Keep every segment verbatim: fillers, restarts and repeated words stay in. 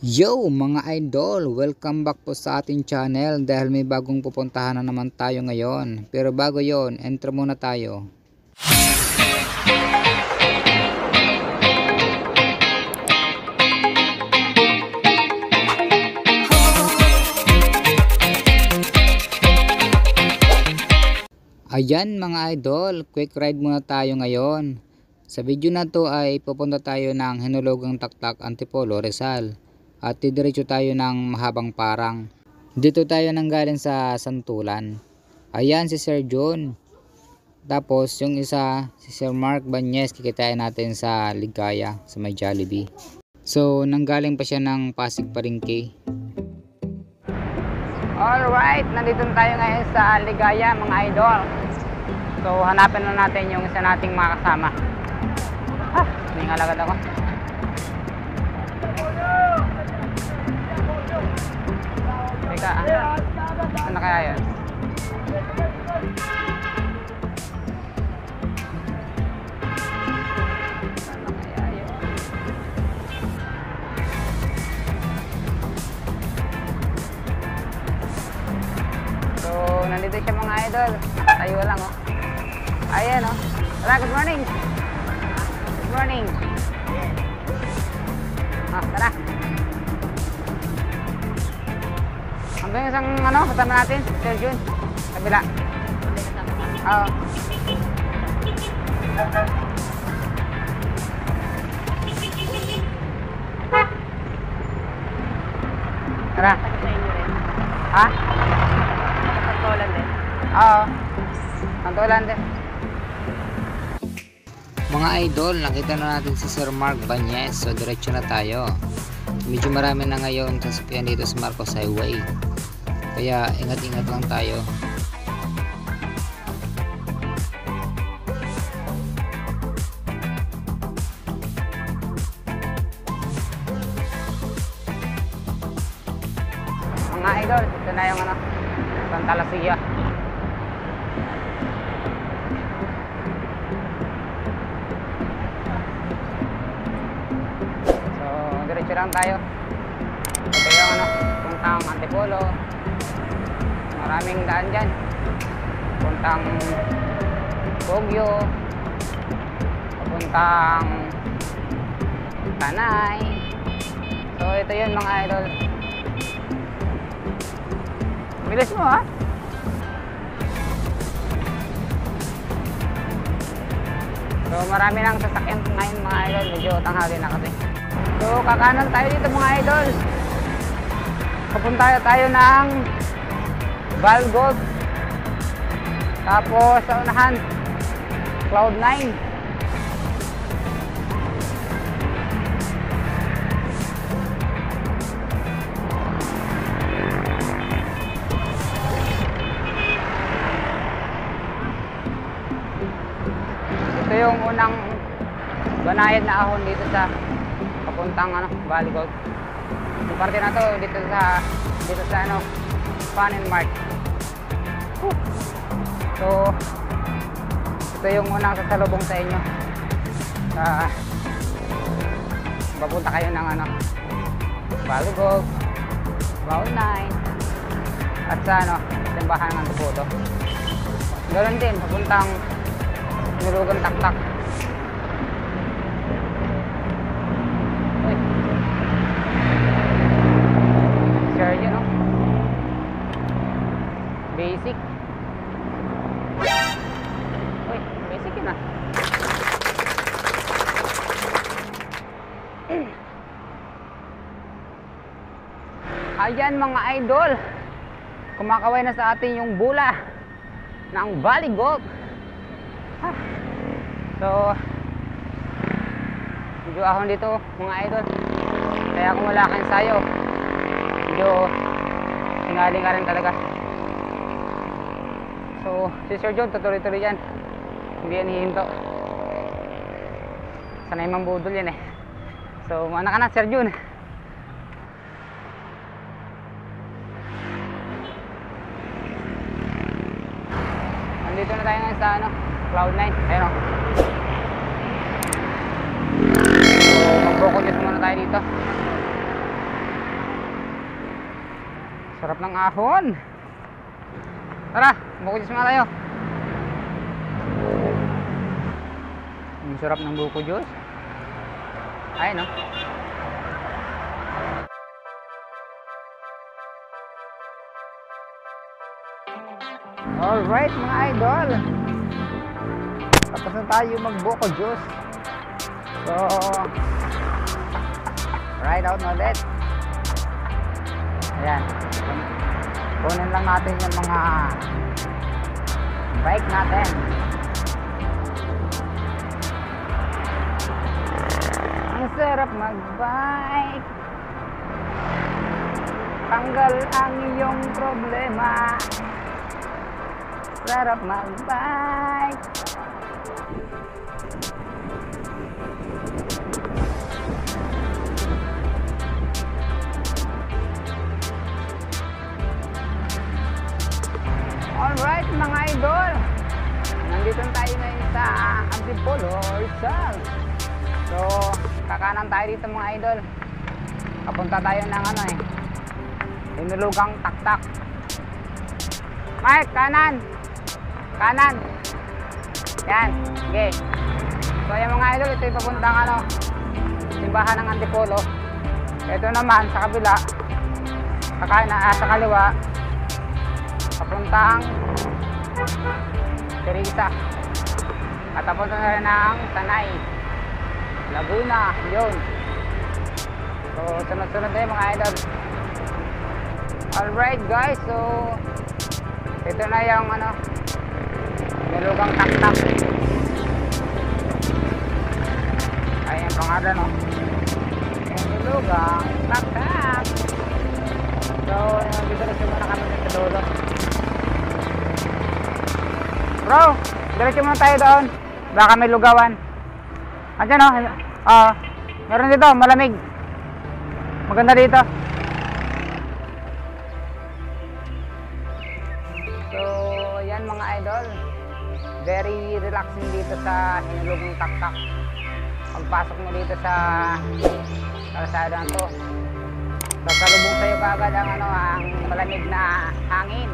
Yo mga idol, welcome back po sa ating channel dahil may bagong pupuntahan na naman tayo ngayon. Pero bago yon, enter muna tayo. Ayan mga idol, quick ride muna tayo ngayon. Sa video na to ay pupunta tayo ng Hinulugang Taktak, Antipolo, Rizal. At didiretso tayo ng Mahabang Parang. Dito tayo nanggaling sa Santulan. Ayan si Sir John. Tapos yung isa si Sir Mark Banyes, kikitain natin sa Ligaya sa may Jollibee. So nanggaling pa siya ng Pasig Paringke. Alright, nandito tayo ngayon sa Ligaya mga idol. So hanapin na natin yung isa nating mga kasama. Ah, ningalagad ako. Teka, ah. Saan na kaya yun? Saan na kaya yun? So, nandito siya mga idol. Tayo lang, oh. Ayan, oh. Tara, good morning. Good morning. Ah, tara. Ang ba yung isang ano, kasama natin? Sir Jun. Kabila. Oo. Tara. Ha? Pagtulan din. Oo. Pagtulan din. Mga idol, nakita na natin si Sir Mark Banyes. So diretso na tayo. Medyo marami na ngayon sasakyan dito sa Marcos Highway. Kaya ingat-ingat lang tayo. Mga idol, ito na yung ano, Santa Lucia. Diretso lang tayo. Ito yung ano, puntang Antipolo. Maraming daan dyan. Puntang Baguio. Puntang Tanay. So ito yun mga idol. Bilis mo ha. So marami nang sasakyan ngayon mga idol. Medyo tanghali na kasi. So kakanan tayo dito mga idol. Papunta tayo ng Valgold. Tapos sa unahan Cloud nine. Ito yung unang banayad na ahon dito sa papuntang ano, Valley Gold. Yung parte na to dito sa dito sa ano, Fun and Mart. Whew. So ito yung unang sasalubong sa inyo. Sa papunta kayo ng ano, Valley Gold, Cloud nine at sa ano, simbahan ng Antipolo. Ganoon din papuntang Hinulugang Taktak. Basic. Uy, basic yun ah. Ayan mga idol. Kumakaway na sa atin yung bula ng Valley Gold. Ah. So, medyo ahon dito mga idol. Kaya kung wala kang sayo, medyo tingaling ka rin talaga. So, si Sir John, tutuloy-tuloy yan. Hindi yan hihinto. Sanay mambudol yan eh. So, mana ka na, Sir John. Nandito na tayo ngayon sa ano, Cloud nine. Ayun o. So, mag-broco juice muna tayo dito. Sarap ng ahon. Tara, buko juice nga tayo. Ang sarap ng buko juice. Ay no. Alright mga idol, tapos na tayo mag buko juice. So ride out na ulit. Ayan, kunin lang natin yung mga bike natin. Ang sarap mag-bike, tanggal ang iyong problema. Sarap mag-bike. Alright mga idol, nandito tayo ngayon sa Antipolo, Rizal. So kakanan tayo dito mga idol. Papunta tayo ng ano eh, Hinulugang Taktak. Mike, kanan kanan yan, okay. So yung mga idol, ito yung papuntang ano, simbahan ng Antipolo. Ito naman sa kabila, kakanan, ah, sa kaliwa, papuntang Teresa, at papunta na rin ng Tanay, Laguna, yun. So sunod-sunod tayo mga idol. Alright guys, so ito na yung ano, Hinulugang Taktak. Ay yung pangalan no, Hinulugang Taktak. So diretso muna kami sa dulo. Bro, diretso muna tayo doon, baka may lugawan. Andiyan no, ah, uh, meron dito, malamig, maganda dito. So yan mga idol, very relaxing dito sa Hinulugang Taktak. Pagpasok mo dito sa kalsada to, sasalubong sa'yo kaagad ang ano, ang malamig na hangin.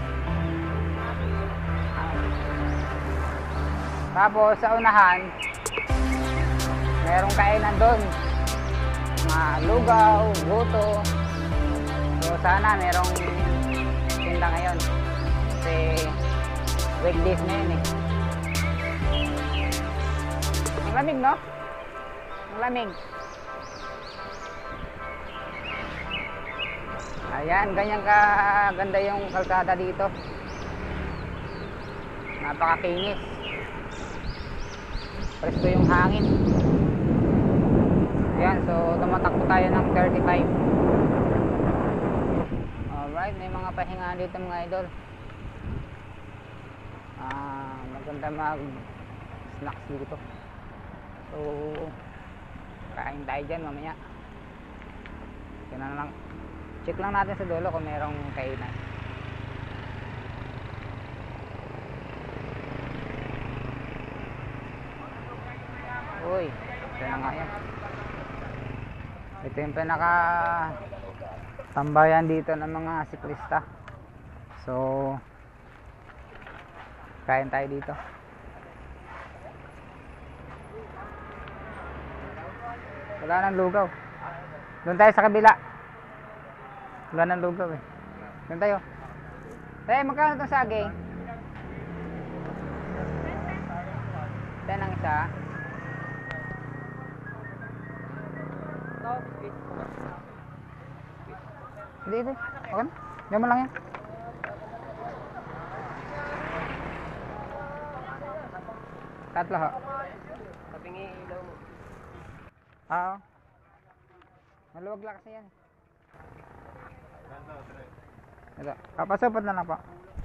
Tapos sa unahan, merong kainan doon, mga lugaw, goto. So sana merong tinda ngayon kasi weekdays na yun eh. Ang lamig no? Ang lamig. Ayan, ganyan ka ganda yung kalsada dito. Napakakinis. Presko yung hangin. Ayan, so tumatakbo tayo ng thirty-five. Alright, may mga pahinga dito mga idol. Ah, maganda mag snacks dito. So kain tayo dyan mamaya. Yan na lang. Check lang natin sa dulo kung merong kainan. Uy, ito na nga yan. Ito yung pinaka tambayan dito ng mga siklista. So kain tayo dito. Wala nang lugaw. Doon tayo sa kabila. Wala nang lugaw eh. Doon tayo. Eh, magkano itong saging? ten ang isa. Hindi, hindi. Okay na. Diyan mo lang yan. Tatlo ho. Tabingi ilaw mo. Oo. Maluwag lang kasi yan. Ito. Kapasupot na lang po.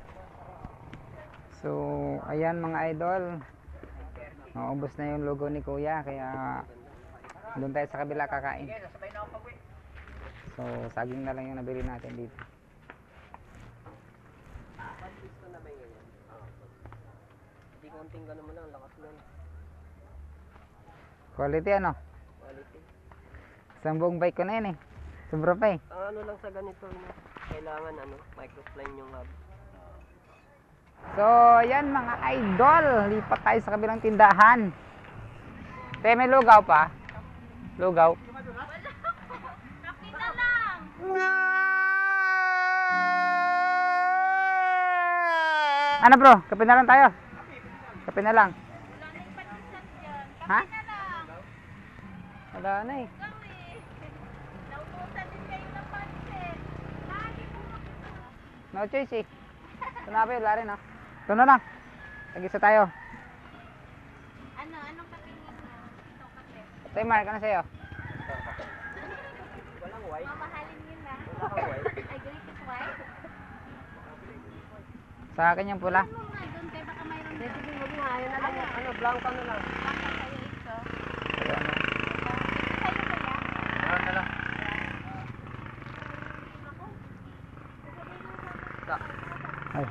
So, ayan mga idol. Maubos na yung logo ni Kuya. Kaya doon tayo sa kabila kakain. So, saging na lang yung nabili natin dito. Hindi konting gano'n mo lang. Lakas lang. Quality ano? Quality. Isang buong bike ko na yun eh. Sobra pa eh. Ang ano lang sa ganito. kailangan ano, microplane yung hub. So, ayan mga idol, lipat tayo sa kabilang tindahan. Te, may lugaw pa? Lugaw? Kape na lang. Ano bro? Kape na lang tayo. Kape na lang. Wala na yung panisat dyan. Kape Ha? na lang. Wala na eh. Gawin. Nautusan din kayo ng pansit. Lagi po. No choice eh. Ito na pa yun, wala rin ah. Ito na lang. Tag-isa tayo. Ano? Anong kape niyo? Ito kape. Tay Mark, ano sa'yo? Walang white. Mamahalin yun na. Wala kang white. Ay, greatest white. Sa akin yung pula. Ano nga doon? Kaya baka mayroon Hindi, doon. sige, wag nga. Ayun na lang. Ano, blanco na lang. Baka sa'yo ito. Ayan na. Ito sa'yo kaya? Ano na lang. Ay.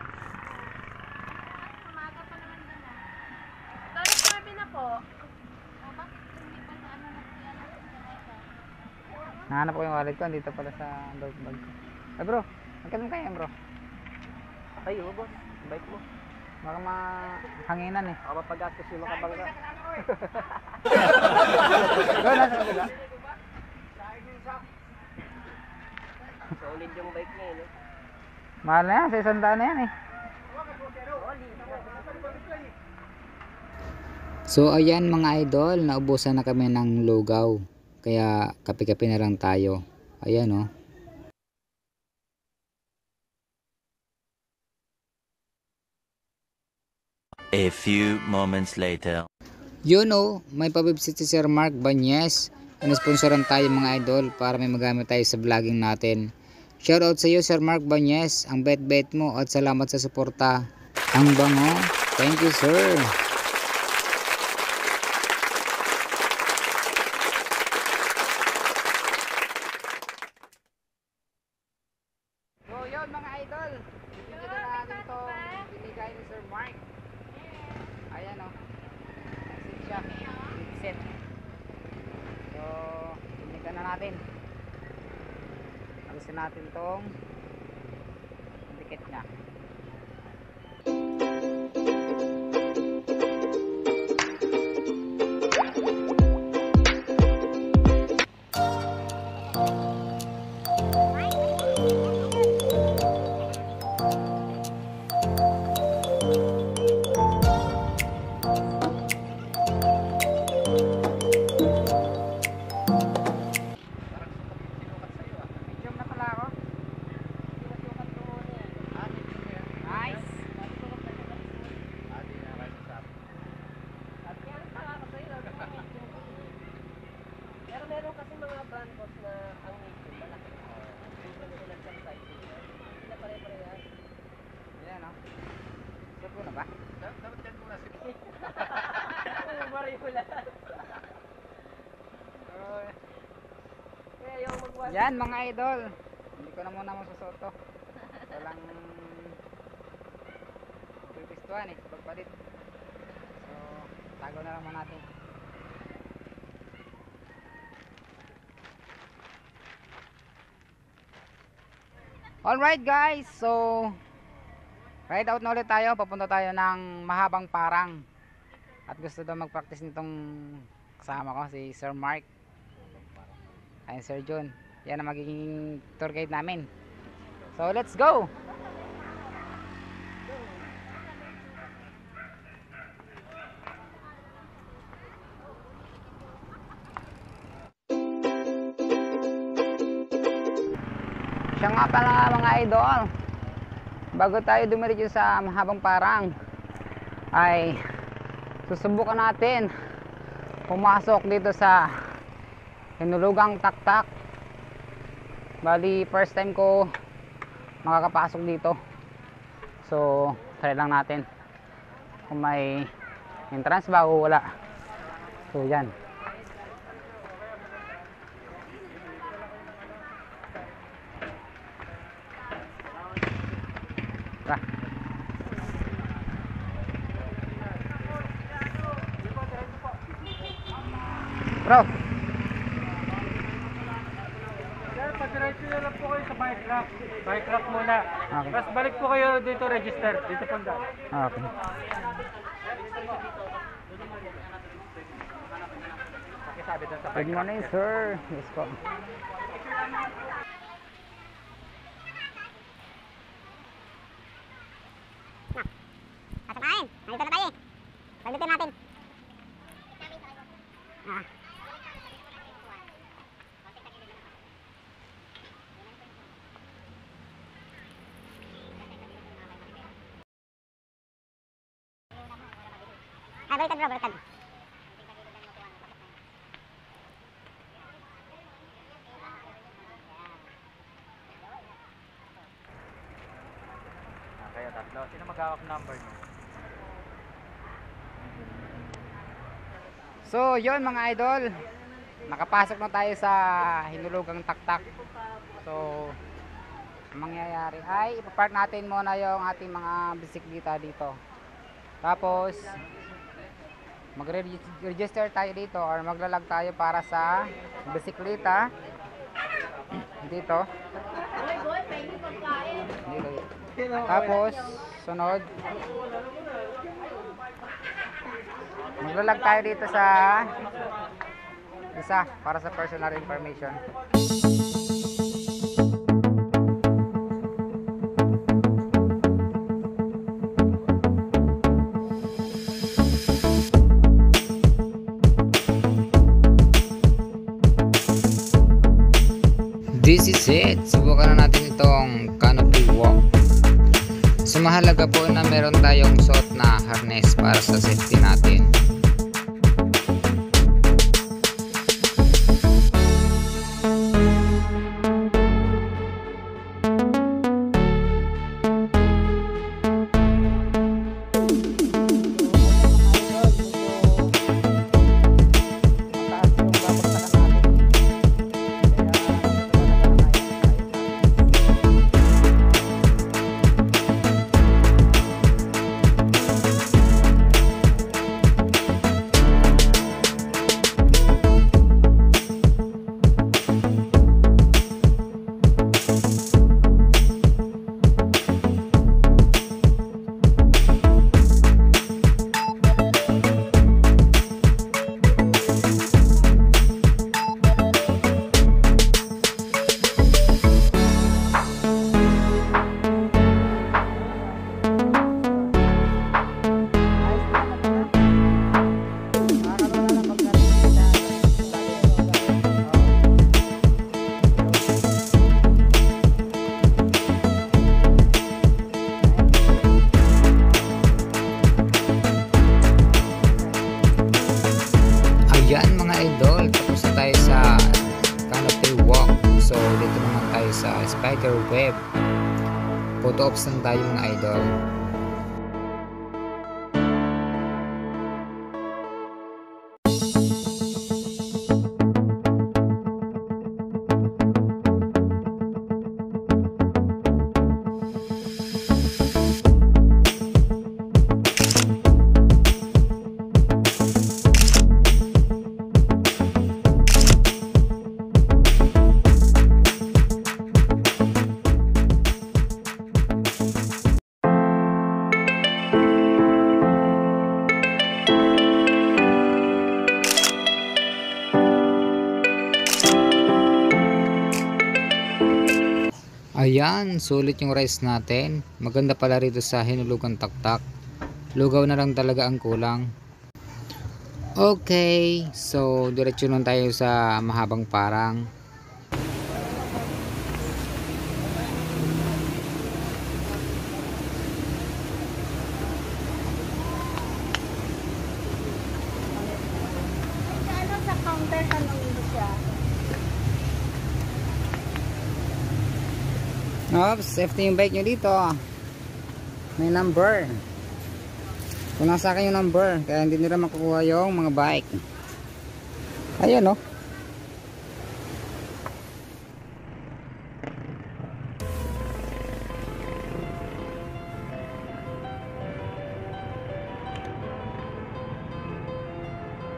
Umaga pa naman doon ah. Sorry, sabi na po. O, bakit hindi pa na ano na siya na ito? Nahanap ko yung wallet ko. Dito pala sa bag bag ko. Ay bro, magkano kaya bro? Ay, oo boss. Bike mo. Baka mahanginan eh. Baka mapagastos yung makabangga. Go na sa kabila. Solid yung bike niya, eh, no? Mahal na yan. Sa isang daan na yan eh. So ayan mga idol, naubusan na kami ng lugaw. Kaya kape-kape na lang tayo. Ayan oh. A few moments later. You know, may pabibsit si Sir Mark Banyes. Inisponsoran tayo mga idol para may magamit tayo sa vlogging natin. Shoutout sa iyo Sir Mark Banyes. Ang bet-bet mo at salamat sa suporta. Ang bango. Thank you sir. So yun mga idol. Bibigyan na natin itong binigay ni Sir Mark. Ayan o. Exit siya. Exit. So, binigyan na natin. Alisin natin tong dikit niya. Medium na pala ako. Nice. Pero meron kasi mga brand boss na ang medium malaki. Hindi mo sila sa size. Sila pare-parehan. Ayan o. Suot ko na ba? Dapat yan muna si Mariola. Kaya yung magwala. Yan mga idol. Hindi ko na muna masusuot to. Walang pipistuhan eh. Pagpalit. So, tago na lang muna natin. Alright guys. So, ride out na ulit tayo. Papunta tayo ng mahabang parang. At gusto daw mag-practice nitong kasama ko, si Sir Mark. Ay, Sir John. Yan ang magiging tour guide namin. So, let's go! Siya nga pala mga idol. Bago tayo dumiretso sa mahabang parang, ay susubukan natin pumasok dito sa Hinulugang Taktak. Bali first time ko makakapasok dito. So try lang natin kung may entrance ba o wala. So yan. Tara. Bro. Sir, pag diretso na lang po kayo sa bike rack. Bike rack muna. Okay. Tapos balik po kayo dito register. Dito po daan. Okay. Pakisabi doon sa Good morning, sir. Yes po. Kasamain. Nandito na tayo eh. Pagdating natin. Ah. Ay, baliktad bro, baliktad. Kayo tatlo. Sino mag-hawak number niyo? So, yon mga idol. Nakapasok na tayo sa Hinulugang Taktak. So, ang mangyayari ay ipapark natin muna yung ating mga bisikleta dito. Tapos, magre-register tayo dito or maglalag tayo para sa bisikleta. Dito. Dito. Tapos, sunod. Maglalag tayo dito sa isa para sa personal information. This is it. Subukan na natin itong canopy walk. So mahalaga po na meron tayong suot na harness para sa safety natin. Ayan mga idol, tapos na tayo sa canopy walk. So dito naman tayo sa spider web. Photo ops lang tayo mga idol. Ayan, sulit yung rice natin. Maganda pala rito sa Hinulugang Taktak. Lugaw na lang talaga ang kulang. Okay, so diretso lang tayo sa mahabang parang. Ano sa counter tanongin mo siya? Oops, safety yung bike nyo dito. May number. Kung nasa akin yung number, kaya hindi nila makukuha yung mga bike. Ayan o. Oh.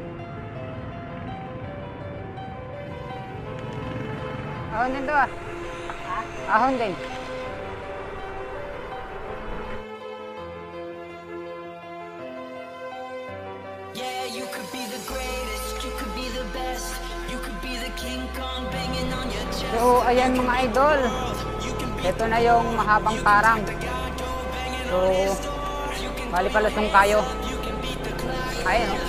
Oh, nandun ah. Ahon din. Yeah, you could be the greatest, you could be the best, you could be the King Kong banging on your chest. So, ayan mga idol. Ito na yung mahabang parang. So, bali palusong tayo. Ayan, oh.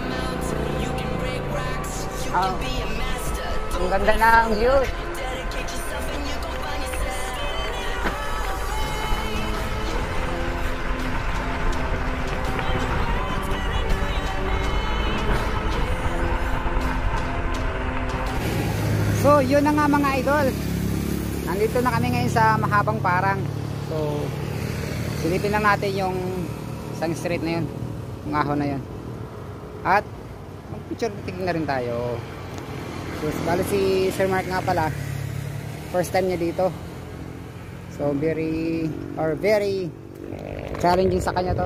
Oh. Ang ganda na ang view. So, yun na nga mga idol. Nandito na kami ngayon sa mahabang parang. So, silipin lang natin yung isang street na yun. Yung ahon na yun. At, mag-picture taking na rin tayo. So, bali si Sir Mark nga pala. First time niya dito. So, very, or very challenging sa kanya to.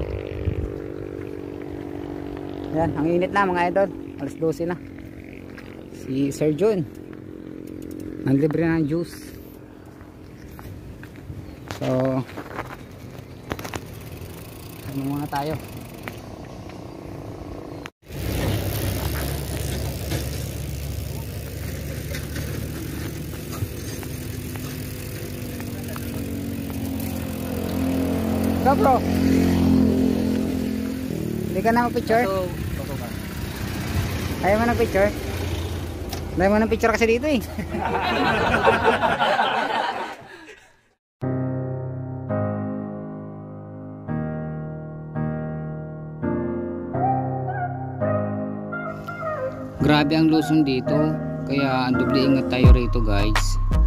Yan, ang init na mga idol. alas dose na. Si Sir Jun. Nanlibre ng juice. So, ano muna tayo. Go bro. Hindi ka na mag-picture? Ayaw mo ng picture? Ayaw mo ng picture kasi dito eh. Grabe ang Luzon dito, kaya ang doble ingat tayo rito guys.